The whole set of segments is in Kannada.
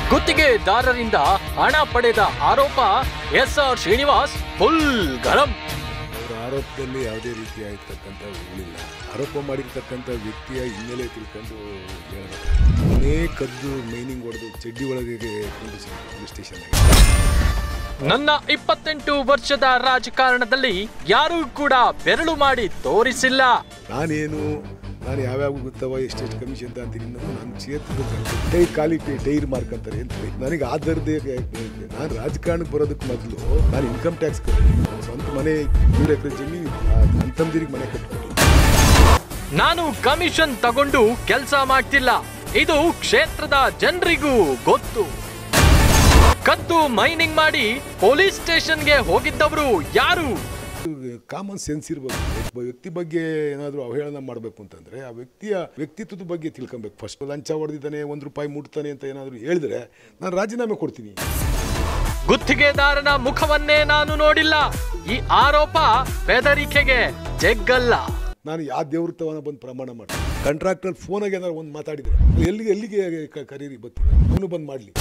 ಗುತ್ತಿಗೆದಾರರಿಂದ ಹಣ ಪಡೆದ ಆರೋಪ ಎಸ್ಆರ್ ಶ್ರೀನಿವಾಸ್ ಫುಲ್ ಗರಂ. ಅವರ ಆರೋಪದಲ್ಲಿ ಯಾವುದೇ ರೀತಿಯಾಗಿರ್ತಕ್ಕಂಥ ಉಳಿಲ್ಲ. ಆರೋಪ ಮಾಡಿರ್ತಕ್ಕಂಥ ವ್ಯಕ್ತಿಯ ಹಿನ್ನೆಲೆ ತಿಳ್ಕೊಂಡು ಮನೆ ಕದ್ದು ಮೈನಿಂಗ್ ಹೊಡೆದು ಚಡ್ಡಿ ಒಳಗೆ ಕುಂಡಿಸಿ ಪೊಲೀಸ್ ಸ್ಟೇಷನ್. ನನ್ನ 28 ವರ್ಷದ ರಾಜಕಾರಣದಲ್ಲಿ ಯಾರೂ ಕೂಡ ಬೆರಳು ಮಾಡಿ ತೋರಿಸಿಲ್ಲ. ನಾನು ಯಾವ್ಯಾವ ಗೊತ್ತವ ಎಷ್ಟೆಷ್ಟು ಕಮಿಷನ್ ಅಂತೀನಿ ನನ್ನ ಕ್ಷೇತ್ರದ ಖಾಲಿ ಟೈರ್ ಮಾರ್ಕಂತಾರೆ ಅಂತ ಹೇಳಿ ನನಗೆ ಆಧಾರದೇ. ನಾನು ರಾಜಕಾರಣಕ್ಕೆ ಬರೋದಕ್ಕೆ ಮೊದಲು ನಾನು ಇನ್ಕಮ್ ಟ್ಯಾಕ್ಸ್ ಕಟ್ಟಿ ಸ್ವಂತ ಮನೆ 100 ಎಕರೆ ಜಮೀನು ಅಂತಂದಿರಿಗೆ ಮನೆ ಕಟ್ಕೊಂಡು ನಾನು ಕಮಿಷನ್ ತಗೊಂಡು ಕೆಲಸ ಮಾಡ್ತಿಲ್ಲ. ಇದು ಕ್ಷೇತ್ರದ ಜನರಿಗೂ ಗೊತ್ತು. ಕದ್ದು ಮೈನಿಂಗ್ ಮಾಡಿ ಪೊಲೀಸ್ ಸ್ಟೇಷನ್ಗೆ ಹೋಗಿದ್ದವರು ಯಾರು? ಕಾಮನ್ ಸೆನ್ಸ್ ಇರಬೇಕು. ಒಬ್ಬ ವ್ಯಕ್ತಿ ಬಗ್ಗೆ ಏನಾದರೂ ಅವಹೇಳನ ಮಾಡಬೇಕು ಅಂತಂದರೆ ಆ ವ್ಯಕ್ತಿಯ ವ್ಯಕ್ತಿತ್ವದ ಬಗ್ಗೆ ತಿಳ್ಕೊಬೇಕು. ಫಸ್ಟ್ ಲಂಚ ಹೊಡೆದಿದ್ದಾನೆ, 1 ರೂಪಾಯಿ ಮುಟ್ತಾನೆ ಅಂತ ಏನಾದರೂ ಹೇಳಿದ್ರೆ ನಾನು ರಾಜೀನಾಮೆ ಕೊಡ್ತೀನಿ. ಗುತ್ತಿಗೆದಾರನ ಮುಖವನ್ನೇ ನಾನು ನೋಡಿಲ್ಲ. ಈ ಆರೋಪ ಬೆದರಿಕೆಗೆ ಜಗ್ಗಲ್ಲ. ನಾನು ಯಾವ ದೇವ್ರ ತವನ ಬಂದು ಪ್ರಮಾಣ ಮಾಡಿ ಕಾಂಟ್ರಾಕ್ಟರ್ ಫೋನಾಗೆ ಏನಾದ್ರು ಒಂದು ಮಾತಾಡಿದರೆ ಎಲ್ಲಿಗೆ ಕರೀರಿ ಬರ್ತೀನಿ, ಅವನು ಬಂದು ಮಾಡಲಿ.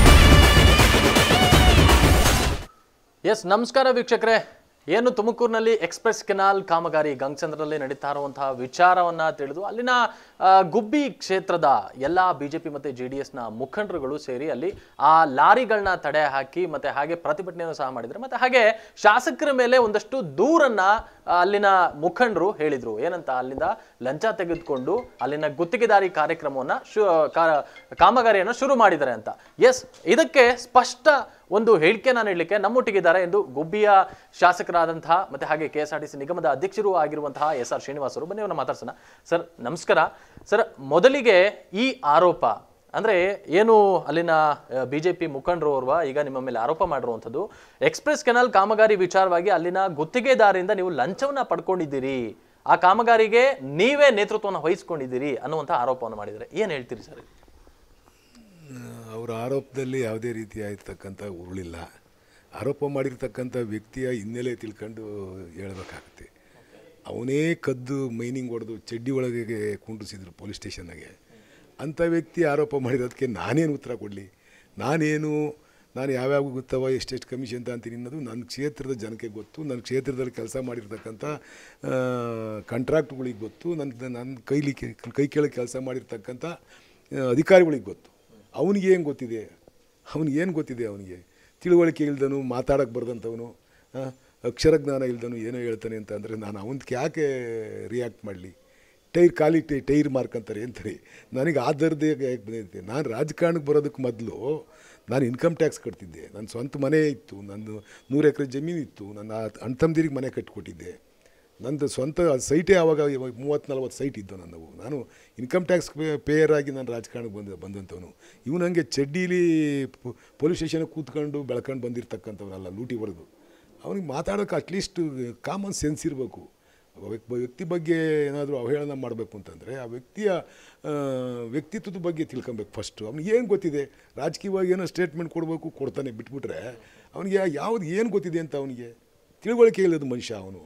ಎಸ್, ನಮಸ್ಕಾರ ವೀಕ್ಷಕರೇ. ಏನು ತುಮಕೂರಿನಲ್ಲಿ ಎಕ್ಸ್ಪ್ರೆಸ್ ಕೆನಾಲ್ ಕಾಮಗಾರಿ ಗಂಗಚಂದ್ರದಲ್ಲಿ ನಡೀತಾ ಇರುವಂತಹ ವಿಚಾರವನ್ನ ತಿಳಿದು ಅಲ್ಲಿನ ಗುಬ್ಬಿ ಕ್ಷೇತ್ರದ ಎಲ್ಲ ಬಿಜೆಪಿ ಮತ್ತೆ JDSನ ಮುಖಂಡರುಗಳು ಸೇರಿ ಅಲ್ಲಿ ಆ ಲಾರಿಗಳನ್ನ ತಡೆ ಹಾಕಿ ಮತ್ತೆ ಹಾಗೆ ಪ್ರತಿಭಟನೆಯನ್ನು ಸಹ ಮಾಡಿದ್ರು. ಮತ್ತೆ ಹಾಗೆ ಶಾಸಕರ ಮೇಲೆ ಒಂದಷ್ಟು ದೂರನ್ನ ಅಲ್ಲಿನ ಮುಖಂಡರು ಹೇಳಿದ್ರು. ಏನಂತ, ಅಲ್ಲಿಂದ ಲಂಚ ತೆಗೆದುಕೊಂಡು ಅಲ್ಲಿನ ಗುತ್ತಿಗೆದಾರಿ ಕಾರ್ಯಕ್ರಮವನ್ನ ಕಾಮಗಾರಿಯನ್ನು ಶುರು ಮಾಡಿದ್ದಾರೆ ಅಂತ. ಎಸ್, ಇದಕ್ಕೆ ಸ್ಪಷ್ಟ ಒಂದು ಹೇಳಿಕೆನ ನೀಡಲಿಕ್ಕೆ ನಮ್ಮೊಟ್ಟಿಗಿದ್ದಾರೆ ಎಂದು ಗುಬ್ಬಿಯ ಶಾಸಕರಾದಂತಹ ಮತ್ತೆ ಹಾಗೆ KSRTC ನಿಗಮದ ಅಧ್ಯಕ್ಷರು ಆಗಿರುವಂತಹ SR ಶ್ರೀನಿವಾಸ್ ಅವರು. ಬನ್ನಿ, ಅವನ್ನ ಮಾತಾಡ್ಸೋಣ. ಸರ್ ನಮಸ್ಕಾರ. ಸರ್, ಮೊದಲಿಗೆ ಈ ಆರೋಪ ಅಂದ್ರೆ ಏನು, ಅಲ್ಲಿನ ಬಿಜೆಪಿ ಮುಖಂಡರು ಓರ್ವ ಈಗ ನಿಮ್ಮ ಮೇಲೆ ಆರೋಪ ಮಾಡಿರುವಂಥದ್ದು ಎಕ್ಸ್ಪ್ರೆಸ್ ಕೆನಾಲ್ ಕಾಮಗಾರಿ ವಿಚಾರವಾಗಿ ಅಲ್ಲಿನ ಗುತ್ತಿಗೆದಾರರಿಂದ ನೀವು ಲಂಚವನ್ನ ಪಡ್ಕೊಂಡಿದ್ದೀರಿ, ಆ ಕಾಮಗಾರಿಗೆ ನೀವೇ ನೇತೃತ್ವವನ್ನು ವಹಿಸ್ಕೊಂಡಿದ್ದೀರಿ ಅನ್ನುವಂಥ ಆರೋಪವನ್ನು ಮಾಡಿದ್ದಾರೆ. ಏನು ಹೇಳ್ತೀರಿ ಸರ್? ಅವರ ಆರೋಪದಲ್ಲಿ ಯಾವುದೇ ರೀತಿಯಾಗಿರ್ತಕ್ಕಂಥ ಉರುಳಿಲ್ಲ. ಆರೋಪ ಮಾಡಿರ್ತಕ್ಕಂಥ ವ್ಯಕ್ತಿಯ ಹಿನ್ನೆಲೆ ತಿಳ್ಕೊಂಡು ಹೇಳಬೇಕಾಗುತ್ತೆ. ಅವನೇ ಕದ್ದು ಮೈನಿಂಗ್ ಹೊಡೆದು ಚಡ್ಡಿ ಒಳಗೆ ಕುಂಡಿಸಿದ್ರು ಪೊಲೀಸ್ ಸ್ಟೇಷನ್ನಾಗೆ. ಅಂಥ ವ್ಯಕ್ತಿ ಆರೋಪ ಮಾಡಿರೋದಕ್ಕೆ ನಾನೇನು ಉತ್ತರ ಕೊಡಲಿ? ನಾನು ಯಾವ್ಯಾವ ಗೊತ್ತವ ಎಷ್ಟೆಷ್ಟು ಕಮಿಷನ್ ಅಂತೀನಿ ಅನ್ನೋದು ನನ್ನ ಕ್ಷೇತ್ರದ ಜನಕ್ಕೆ ಗೊತ್ತು. ನನ್ನ ಕ್ಷೇತ್ರದಲ್ಲಿ ಕೆಲಸ ಮಾಡಿರ್ತಕ್ಕಂಥ ಕಾಂಟ್ರಾಕ್ಟ್ಗಳಿಗೆ ಗೊತ್ತು. ನನ್ನ ಕೈ ಕೆಳಗೆ ಕೆಲಸ ಮಾಡಿರ್ತಕ್ಕಂಥ ಅಧಿಕಾರಿಗಳಿಗೆ ಗೊತ್ತು. ಅವನಿಗೇನು ಗೊತ್ತಿದೆ? ಅವನಿಗೆ ತಿಳುವಳಿಕೆ ಇಲ್ದನು, ಮಾತಾಡೋಕ್ಕೆ ಬರ್ದಂಥವನು, ಅಕ್ಷರಜ್ಞಾನ ಇಲ್ದನು ಏನೋ ಹೇಳ್ತಾನೆ ಅಂತ ಅಂದರೆ ನಾನು ಅವನಿಗೆ ಯಾಕೆ ರಿಯಾಕ್ಟ್ ಮಾಡಲಿ? ಟೈರ್ ಮಾರ್ಕಂತಾರೆ ಅಂತಾರೆ. ನನಗೆ ಆಧಾರದೇ ಬಂದಿದ್ದೆ. ನಾನು ರಾಜಕಾರಣಕ್ಕೆ ಬರೋದಕ್ಕೆ ಮೊದಲು ನಾನು ಇನ್ಕಮ್ ಟ್ಯಾಕ್ಸ್ ಕಟ್ತಿದ್ದೆ. ನನ್ನ ಸ್ವಂತ ಮನೆ ಇತ್ತು, ನಂದು 100 ಎಕರೆ ಜಮೀನು ಇತ್ತು. ನನ್ನ ಅಣ್ತಂದಿರಿಗೆ ಮನೆ ಕಟ್ಟಿಕೊಟ್ಟಿದ್ದೆ. ನಂದು ಸ್ವಂತ ಸೈಟೇ ಆವಾಗ 30-40 ಸೈಟ್ ಇದ್ದು ನನ್ನವು. ನಾನು ಇನ್ಕಮ್ ಟ್ಯಾಕ್ಸ್ ಪೇಯರ್ ಆಗಿ ನಾನು ರಾಜಕಾರಣಕ್ಕೆ ಬಂದಂಥವನು. ಇವನು ಹಂಗೆ ಚಡ್ಡೀಲಿ ಪೊಲೀಸ್ ಸ್ಟೇಷನ್ಗೆ ಕೂತ್ಕೊಂಡು ಬೆಳ್ಕೊಂಡು ಬಂದಿರತಕ್ಕಂಥವನಲ್ಲ, ಲೂಟಿ ಹೊಡೆದು. ಅವನಿಗೆ ಮಾತಾಡೋಕೆ ಅಟ್ಲೀಸ್ಟ್ ಕಾಮನ್ ಸೆನ್ಸ್ ಇರಬೇಕು. ವ್ಯಕ್ತಿ ಬಗ್ಗೆ ಏನಾದರೂ ಅವಹೇಳನ ಮಾಡಬೇಕು ಅಂತಂದರೆ ಆ ವ್ಯಕ್ತಿಯ ವ್ಯಕ್ತಿತ್ವದ ಬಗ್ಗೆ ತಿಳ್ಕೊಬೇಕು. ಫಸ್ಟು ಅವ್ನಿಗೆ ಏನು ಗೊತ್ತಿದೆ? ರಾಜಕೀಯವಾಗಿ ಏನೋ ಸ್ಟೇಟ್ಮೆಂಟ್ ಕೊಡ್ತಾನೆ, ಬಿಟ್ಬಿಟ್ರೆ ಅವನಿಗೆ ಏನು ಗೊತ್ತಿದೆ ಅಂತ ಅವನಿಗೆ ತಿಳುವಳಿಕೆ ಇಲ್ಲದ ಮನುಷ್ಯ ಅವನು.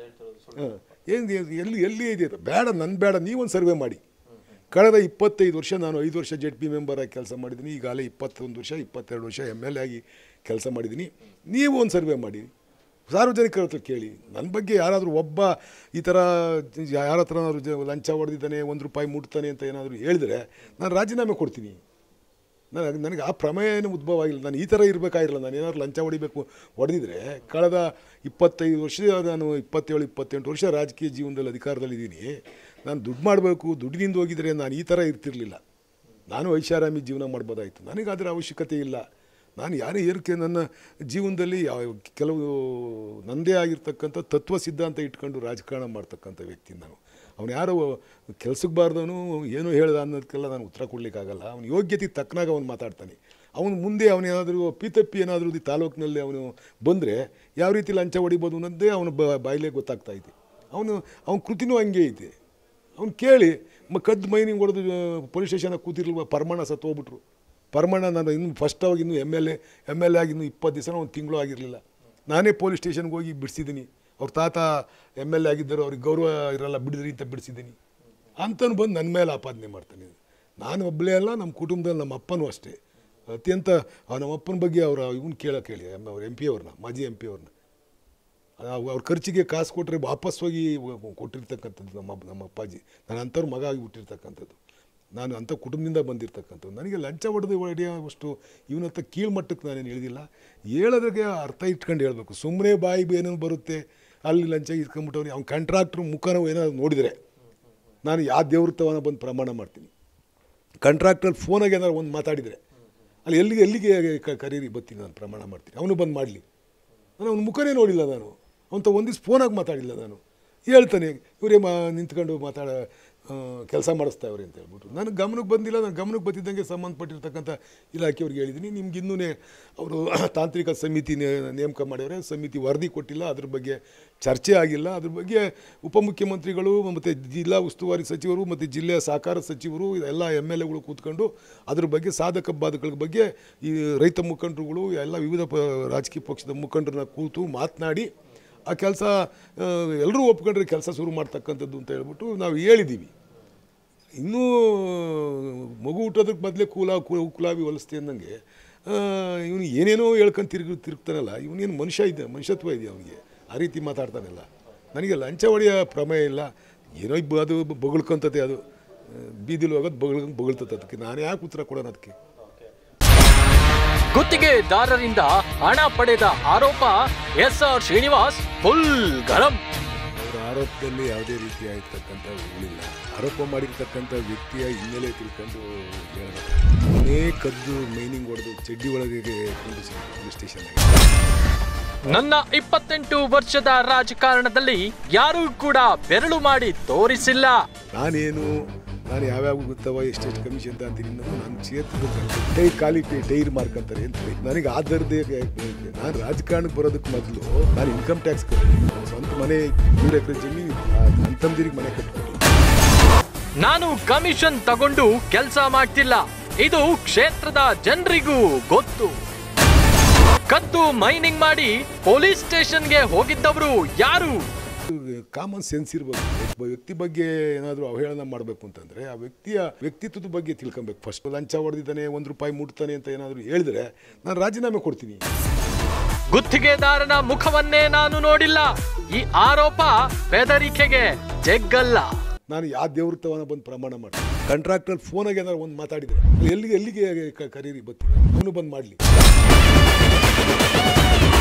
ಎಲ್ಲಿ ಇದೆ? ಬೇಡ, ನೀವೊಂದು ಸರ್ವೆ ಮಾಡಿ. ಕಳೆದ 25 ವರ್ಷ ನಾನು 5 ವರ್ಷ ZP ಮೆಂಬರ್ ಆಗಿ ಕೆಲಸ ಮಾಡಿದ್ದೀನಿ. ಈಗಾಗಲೇ 21 ವರ್ಷ 22 ವರ್ಷ MLA ಆಗಿ ಕೆಲಸ ಮಾಡಿದ್ದೀನಿ. ನೀವು ಒಂದು ಸರ್ವೆ ಮಾಡಿ, ಸಾರ್ವಜನಿಕರ ಹತ್ರ ಕೇಳಿ. ನನ್ನ ಬಗ್ಗೆ ಯಾರಾದರೂ ಒಬ್ಬ ಈ ಥರ ಯಾರ ಹತ್ರನಾದ್ರು ಲಂಚ ಹೊಡೆದಿದ್ದಾನೆ, 1 ರೂಪಾಯಿ ಮುಟ್ತಾನೆ ಅಂತ ಏನಾದರೂ ಹೇಳಿದ್ರೆ ನಾನು ರಾಜೀನಾಮೆ ಕೊಡ್ತೀನಿ. ನನಗೆ ಆ ಪ್ರಮೇಯನೇ ಉದ್ಭವ ಆಗಿಲ್ಲ. ನಾನು ಈ ಥರ ಇರಬೇಕಾಗಿರಲ್ಲ. ನಾನು ಏನಾದ್ರು ಲಂಚ ಹೊಡೆದಿದ್ರೆ ಕಳೆದ 25 ವರ್ಷ, ನಾನು 27-28 ವರ್ಷ ರಾಜಕೀಯ ಜೀವನದಲ್ಲಿ ಅಧಿಕಾರದಲ್ಲಿದ್ದೀನಿ. ನಾನು ದುಡ್ಡು ಮಾಡಬೇಕು, ದುಡ್ಡಿನಿಂದ ಹೋಗಿದ್ರೆ ನಾನು ಈ ಥರ ಇರ್ತಿರಲಿಲ್ಲ. ನಾನು ಐಷಾರಾಮಿ ಜೀವನ ಮಾಡ್ಬೋದಾಯಿತು. ನನಗೆ ಅದರ ಅವಶ್ಯಕತೆ ಇಲ್ಲ. ನಾನು ಏನಕ್ಕೆ ನನ್ನ ಜೀವನದಲ್ಲಿ ಕೆಲವು ನನ್ನದೇ ಆಗಿರ್ತಕ್ಕಂಥ ತತ್ವ ಸಿದ್ಧಾಂತ ಇಟ್ಕೊಂಡು ರಾಜಕಾರಣ ಮಾಡ್ತಕ್ಕಂಥ ವ್ಯಕ್ತಿ ನಾನು. ಅವನು ಯಾರೋ ಕೆಲಸಕ್ಕೆ ಬಾರ್ದವನು ಏನೋ ಹೇಳ್ದ ಅನ್ನೋದಕ್ಕೆಲ್ಲ ನಾನು ಉತ್ತರ ಕೊಡಲಿಕ್ಕಾಗಲ್ಲ. ಅವನ ಯೋಗ್ಯತೆ ತಕ್ಕನಾಗ ಅವನು ಮಾತಾಡ್ತಾನೆ. ಅವನು ಮುಂದೆ ಅವನೇನಾದರೂ ಪಿತಪ್ಪಿ ಏನಾದರೂ ಈ ತಾಲೂಕಿನಲ್ಲಿ ಅವನು ಬಂದರೆ ಯಾವ ರೀತಿ ಲಂಚ ಹೊಡಿಬೋದು ಅನ್ನೋದೇ ಅವನು ಬಾಯಿಲೇ ಗೊತ್ತಾಗ್ತಾಯಿದೆ. ಅವನ ಕೃತಿನೂ ಹಂಗೆ ಐತೆ. ಅವ್ನು ಕೇಳಿ ಕದ್ದು ಮೈನಿಂಗ್ ಹೊಡೆದು ಪೊಲೀಸ್ ಸ್ಟೇಷನಾಗ ಕೂತಿರ್ಲಿಲ್ವ? ಪರಮಾಣ ಸತ್ತು ಹೋಗ್ಬಿಟ್ರು. ಪರಮಾಣ ನಾನು ಇನ್ನು ಫಸ್ಟ್ ಅವಾಗ ಇನ್ನೂ MLA ಆಗಿ ಇನ್ನೂ 20 ದಿವಸ 1 ತಿಂಗಳು ಆಗಿರಲಿಲ್ಲ. ನಾನೇ ಪೊಲೀಸ್ ಸ್ಟೇಷನ್ಗೆ ಹೋಗಿ ಬಿಡಿಸಿದ್ದೀನಿ. ಅವ್ರ ತಾತ MLA ಆಗಿದ್ದರು, ಅವ್ರಿಗೆ ಗೌರವ ಇರಲ್ಲ, ಬಿಡಿದ್ರಿ ಅಂತ ಬಿಡಿಸಿದ್ದೀನಿ ಅಂತಲೂ ಬಂದು ನನ್ನ ಮೇಲೆ ಆಪಾದನೆ ಮಾಡ್ತಾನೆ. ನಾನು ಒಬ್ಬಳೇ ಅಲ್ಲ, ನಮ್ಮ ಕುಟುಂಬದಲ್ಲಿ ನಮ್ಮ ಅಪ್ಪನೂ ಅಷ್ಟೇ. ಅತ್ಯಂತ ನಮ್ಮ ಅಪ್ಪನ ಬಗ್ಗೆ ಇವನು ಕೇಳಿ ಅವ್ರ MP ಅವ್ರನ್ನ, ಮಾಜಿ MP ಅವ್ರನ್ನ, ಅವ್ರ ಖರ್ಚಿಗೆ ಕಾಸು ಕೊಟ್ಟರೆ ವಾಪಸ್ ಹೋಗಿ ಕೊಟ್ಟಿರ್ತಕ್ಕಂಥದ್ದು ನಮ್ಮ ಅಪ್ಪಾಜಿ. ನಾನು ಅಂಥವ್ರ ಮಗ ಆಗಿ ಹುಟ್ಟಿರ್ತಕ್ಕಂಥದ್ದು, ನಾನು ಅಂಥ ಕುಟುಂಬದಿಂದ ಬಂದಿರ್ತಕ್ಕಂಥದ್ದು. ನನಗೆ ಲಂಚ ಹೊಡೆಯೋವಷ್ಟು ಇವನಂತ ಕೀಳ್ಮಟ್ಟಕ್ಕೆ ನಾನೇನು ಹೇಳಿದಿಲ್ಲ. ಹೇಳೋದ್ರಿಗೆ ಅರ್ಥ ಇಟ್ಕೊಂಡು ಹೇಳಬೇಕು. ಸುಮ್ಮನೆ ಬಾಯಿ ಏನೇನು ಬರುತ್ತೆ ಅಲ್ಲಿ ಲಂಚ ಇಸ್ಕೊಂಬಿಟ್ಟವನು ಅವ್ನು ಕಾಂಟ್ರಾಕ್ಟ್ರ್ ಮುಖಾನ ಏನಾದ್ರು ನೋಡಿದರೆ ನಾನು ಯಾವ ದೇವ್ರತವನ ಬಂದು ಪ್ರಮಾಣ ಮಾಡ್ತೀನಿ. ಕಾಂಟ್ರಾಕ್ಟ್ರಲ್ಲಿ ಫೋನಾಗೆ ಏನಾದ್ರು ಒಂದು ಮಾತಾಡಿದರೆ ಅಲ್ಲಿ ಎಲ್ಲಿಗೆ ಕರೀರಿ ಬರ್ತೀನಿ, ನಾನು ಪ್ರಮಾಣ ಮಾಡ್ತೀನಿ. ಅವನು ಬಂದು ಮಾಡಲಿ. ನಾನು ಅವ್ನ ಮುಖನೇ ನೋಡಿಲ್ಲ, ನಾನು ಅವನ ಒಂದಿವ್ಸ ಫೋನಾಗಿ ಮಾತಾಡಿಲ್ಲ. ನಾನು ಹೇಳ್ತಾನೆ ಇವರೇ ನಿಂತ್ಕೊಂಡು ಕೆಲಸ ಮಾಡಿಸ್ತಾವ್ರೆ ಅಂತ ಹೇಳ್ಬಿಟ್ಟು ನನಗೆ ಗಮನಕ್ಕೆ ಬಂದಿಲ್ಲ. ನಾನು ಗಮನಕ್ಕೆ ಬಂದಿದ್ದಂಗೆ ಸಂಬಂಧಪಟ್ಟಿರ್ತಕ್ಕಂಥ ಇಲಾಖೆಯವ್ರಿಗೆ ಹೇಳಿದ್ದೀನಿ, ನಿಮ್ಗೆ ಇನ್ನೂ ಅವರು ತಾಂತ್ರಿಕ ಸಮಿತಿ ನೇಮಕ ಮಾಡ್ಯಾರೆ, ಸಮಿತಿ ವರದಿ ಕೊಟ್ಟಿಲ್ಲ, ಅದ್ರ ಬಗ್ಗೆ ಚರ್ಚೆ ಆಗಿಲ್ಲ. ಅದ್ರ ಬಗ್ಗೆ ಉಪಮುಖ್ಯಮಂತ್ರಿಗಳು ಮತ್ತು ಜಿಲ್ಲಾ ಉಸ್ತುವಾರಿ ಸಚಿವರು ಮತ್ತು ಜಿಲ್ಲೆಯ ಸಹಕಾರ ಸಚಿವರು ಎಲ್ಲ MLAಗಳು ಕೂತ್ಕೊಂಡು ಅದ್ರ ಬಗ್ಗೆ ಸಾಧಕ ಬಾಧಕಗಳ ಬಗ್ಗೆ ಈ ರೈತ ಮುಖಂಡರುಗಳು ಎಲ್ಲ ವಿವಿಧ ರಾಜಕೀಯ ಪಕ್ಷದ ಮುಖಂಡರನ್ನ ಕೂತು ಮಾತನಾಡಿ ಆ ಕೆಲಸ ಎಲ್ಲರೂ ಒಪ್ಕೊಂಡ್ರೆ ಕೆಲಸ ಶುರು ಮಾಡ್ತಕ್ಕಂಥದ್ದು ಅಂತ ಹೇಳ್ಬಿಟ್ಟು ನಾವು ಹೇಳಿದ್ದೀವಿ. ಇನ್ನೂ ಮಗು ಹುಟ್ಟೋದಕ್ಕೆ ಮೊದಲೇ ಕುಲಾವಿ ಹೊಲಿಸ್ತೆ ಅಂದಂಗೆ ಇವನು ಏನೇನೋ ಹೇಳ್ಕೊಂಡು ತಿರುಗ್ತಾನಲ್ಲ, ಇವನೇನು ಮನುಷ್ಯತ್ವ ಇದೆಯಾ ಅವನಿಗೆ? ಆ ರೀತಿ ಮಾತಾಡ್ತಾನಲ್ಲ. ನನಗೆ ಲಂಚ ಹೊಡೆಯೋ ಪ್ರಮೇಯ ಇಲ್ಲ. ಏನೋ ಅದು ಬೊಗಳ್ಕೊಂತತೆ, ಅದು ಬೀದಿಲಿ ಹೋಗೋದು ಬೊಗಳ್ತದೆ. ಅದಕ್ಕೆ ನಾನು ಯಾಕೆ ಉತ್ತರ ಕೊಡೋಣ ಅದಕ್ಕೆ? ಗುತ್ತಿಗೆದಾರರಿಂದ ಹಣ ಪಡೆದ ಆರೋಪ SR ಶ್ರೀನಿವಾಸ್ ಫುಲ್ ಗರಂ. ಅವರ ಆರೋಪದಲ್ಲಿ ಯಾವುದೇ ರೀತಿಯಾಗಿರ್ತಕ್ಕಂಥ ಉಳಿಲ್ಲ. ಆರೋಪ ಮಾಡಿರ್ತಕ್ಕಂಥ ವ್ಯಕ್ತಿಯ ಹಿನ್ನೆಲೆ ತಿಳ್ಕೊಂಡು ಹೇಳಬೇಕು. ಕದ್ದು ಮೈನಿಂಗ್ ಹೊಡೆದು ಚಡ್ಡಿ ಒಳಗೆ ಪೊಲೀಸ್ ಸ್ಟೇಷನ್. ನನ್ನ 28 ವರ್ಷದ ರಾಜಕಾರಣದಲ್ಲಿ ಯಾರೂ ಕೂಡ ಬೆರಳು ಮಾಡಿ ತೋರಿಸಿಲ್ಲ. ನಾನು ಯಾವ್ಯಾವ ಗೊತ್ತವ ಎಷ್ಟೆಷ್ಟು ಕಮಿಷನ್ ಅಂತ ಅಂತೀನಿ. ನಾನು ಕ್ಷೇತ್ರದ ಖಾಲಿ ಟೈರ್ ಮಾರ್ಕಂತಾರೆ ಅಂತ ನನಗೆ ಆಧಾರದೇ. ನಾನು ರಾಜಕಾರಣಕ್ಕೆ ಬರೋದಕ್ಕೆ ಮೊದಲು ನಾನು ಇನ್ಕಮ್ ಟ್ಯಾಕ್ಸ್ ಸ್ವಂತ ಮನೆ 100 ಎಕರೆ ಜಮೀನು ಅಂತಂದಿರಿಗೆ ಮನೆ ಕಟ್ಕೊಟ್ಟು. ನಾನು ಕಮಿಷನ್ ತಗೊಂಡು ಕೆಲಸ ಮಾಡ್ತಿಲ್ಲ, ಇದು ಕ್ಷೇತ್ರದ ಜನರಿಗೂ ಗೊತ್ತು. ಕದ್ದು ಮೈನಿಂಗ್ ಮಾಡಿ ಪೊಲೀಸ್ ಸ್ಟೇಷನ್ಗೆ ಹೋಗಿದ್ದವರು ಯಾರು? ಕಾಮನ್ ಸೆನ್ಸ್ ಇರ್ಬೇಕು. ಒಬ್ಬ ವ್ಯಕ್ತಿ ಬಗ್ಗೆ ಏನಾದರೂ ಅವಹೇಳನ ಮಾಡಬೇಕು ಅಂತಂದರೆ ಆ ವ್ಯಕ್ತಿಯ ವ್ಯಕ್ತಿತ್ವದ ಬಗ್ಗೆ ತಿಳ್ಕೊಬೇಕು. ಫಸ್ಟ್ ಲಂಚ ಹೊಡೆದಿದ್ದಾನೆ, 1 ರೂಪಾಯಿ ಮುಟ್ತಾನೆ ಅಂತ ಏನಾದರೂ ಹೇಳಿದ್ರೆ ನಾನು ರಾಜೀನಾಮೆ ಕೊಡ್ತೀನಿ. ಗುತ್ತಿಗೆದಾರನ ಮುಖವನ್ನೇ ನಾನು ನೋಡಿಲ್ಲ. ಈ ಆರೋಪ ಬೆದರಿಕೆಗೆ ಜಗ್ಗಲ್ಲ. ನಾನು ಯಾವ ದೇವ್ರತವನ ಬಂದು ಪ್ರಮಾಣ ಮಾಡ್ತೀನಿ. ಕಾಂಟ್ರಾಕ್ಟ್ರಲ್ಲಿ ಫೋನಾಗೆ ಏನಾದ್ರು ಒಂದು ಮಾತಾಡಿದರೆ ಎಲ್ಲಿಗೆ ಕರೀರಿ ಬರ್ತೀನಿ, ಅವನು ಬಂದು ಮಾಡಲಿ.